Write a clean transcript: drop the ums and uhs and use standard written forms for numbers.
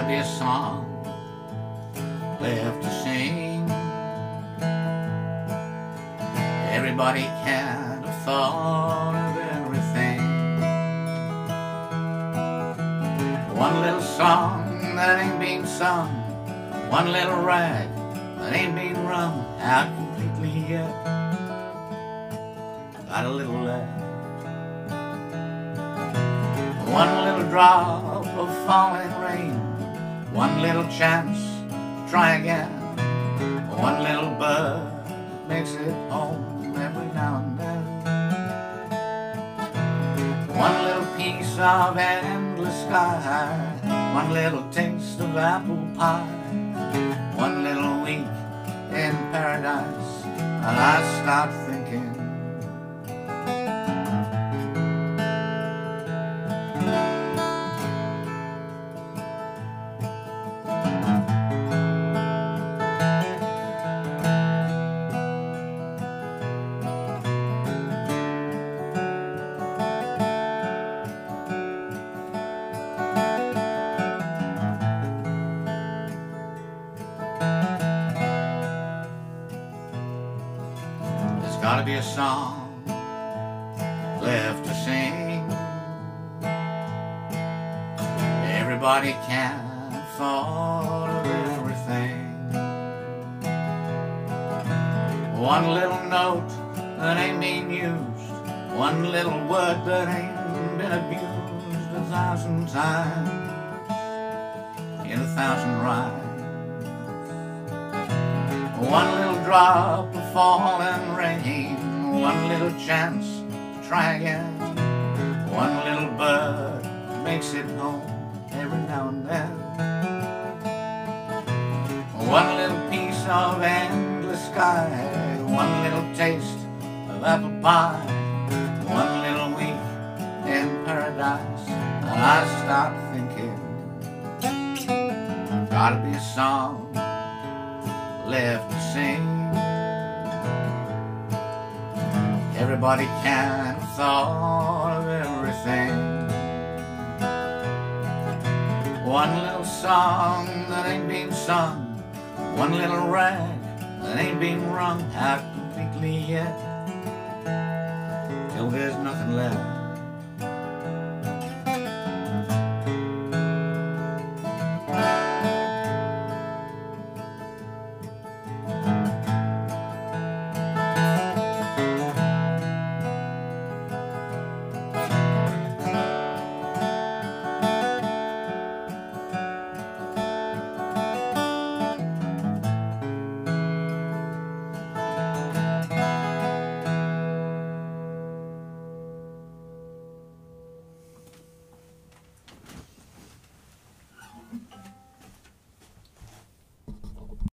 be a song left to sing. Everybody can't have thought of everything. One little song that ain't been sung, one little rag that ain't been wrung out completely yet. Got a little left. One little drop of falling rain, one little chance to try again. One little bird makes it home every now and then. One little piece of endless sky, one little taste of apple pie, one little week in paradise, and I start thinking, there's gotta be a song left to sing. Everybody can't have thought of everything. One little note that ain't been used, one little word that ain't been abused 1,000 times in 1,000 rhymes. One little drop of falling rain, one little chance to try again. One little bird makes it home every now and then. One little piece of endless sky, one little taste of apple pie, one little week in paradise, and I start thinking, gotta be a song left to sing. Everybody can't have thought of everything. One little song that ain't been sung, one little rag that ain't been wrung out completely yet, till there's nothing left.